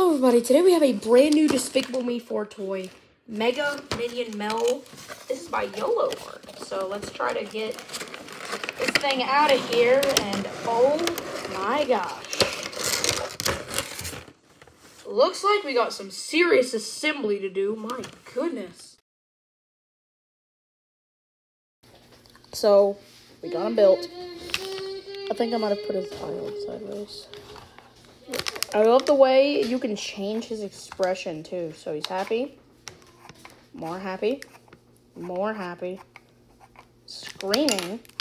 Hello everybody, today we have a brand new Despicable Me 4 toy, Mega Mel. This is by YOLO Art. So let's try to get this thing out of here, and oh my gosh. Looks like we got some serious assembly to do, my goodness. So, we got him built. I think I might have put his eye sideways. I love the way you can change his expression too. So he's happy, more happy, more happy, screaming,